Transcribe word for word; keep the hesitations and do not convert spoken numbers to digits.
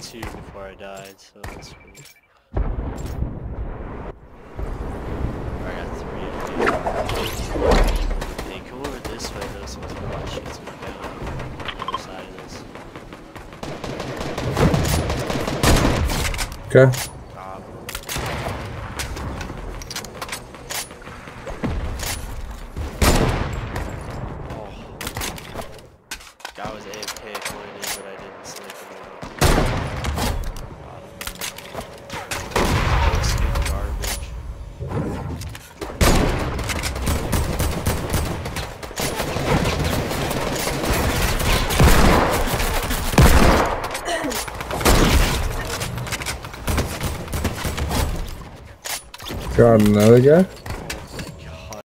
two before I died, so that's pretty. I got three. Hey, come over this way though, so let's watch shit's going down on the other side of this. Okay. Stop. Oh. Guy was A F K pointed, but I didn't snipe him over. Garbage. Got another guy?